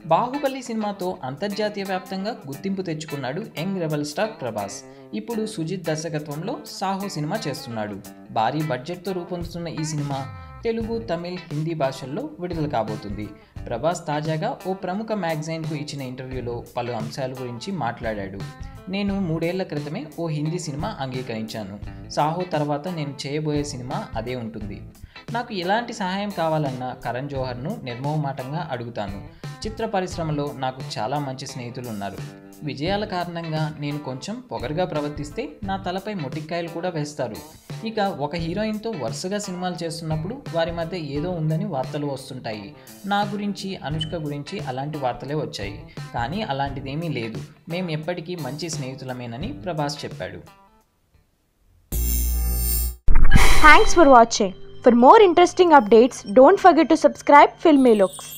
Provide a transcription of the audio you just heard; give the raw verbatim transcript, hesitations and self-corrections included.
బాహుబలి సినిమాతో అంతర్జాతీయ వ్యాప్తంగా గుర్తింపు తెచ్చుకున్నాడు యంగ్ రెబల్ స్టార్ ప్రభాస్. ఇప్పుడు సుజిత్ దర్శకత్వంలో సాహో సినిమా చేస్తున్నాడు. భారీ బడ్జెట్తో రూపొందుతున్న ఈ సినిమా తెలుగు, తమిళ్, హిందీ భాషల్లో విడుదల కాబోతుంది. ప్రభాస్ తాజాగా ఓ ప్రముఖ మ్యాగజైన్కు ఇచ్చిన ఇంటర్వ్యూలో పలు అంశాల గురించి మాట్లాడాడు. నేను మూడేళ్ల క్రితమే ఓ హిందీ సినిమా అంగీకరించాను. సాహో తర్వాత నేను చేయబోయే సినిమా అదే ఉంటుంది. నాకు ఎలాంటి సహాయం కావాలన్నా కరణ్ జోహర్ను నిర్మోహమాటంగా అడుగుతాను. చిత్ర పరిశ్రమలో నాకు చాలా మంచి స్నేహితులు ఉన్నారు. విజయాల కారణంగా నేను కొంచెం పొగరుగా ప్రవర్తిస్తే నా తలపై మొటిక్కాయలు కూడా వేస్తారు. ఇక ఒక హీరోయిన్తో వరుసగా సినిమాలు చేస్తున్నప్పుడు వారి మధ్య ఏదో ఉందని వార్తలు వస్తుంటాయి. నా గురించి, అనుష్క గురించి అలాంటి వార్తలే వచ్చాయి. కానీ అలాంటిదేమీ లేదు. మేము ఎప్పటికీ మంచి స్నేహితులమేనని ప్రభాస్ చెప్పాడు. Thanks for watching. For more interesting updates, don't forget to subscribe Filmy Looks.